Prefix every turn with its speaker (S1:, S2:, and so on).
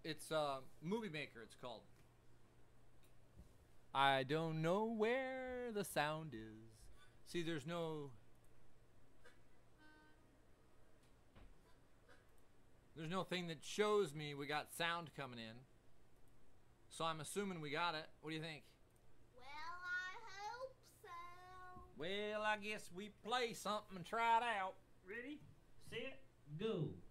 S1: It's Movie Maker. It's called. I don't know where the sound is. See, there's no thing that shows me we got sound coming in. So I'm assuming we got it. What do you think?
S2: Well, I hope so.
S1: Well, I guess we play something and try it out.
S3: Ready, set, go.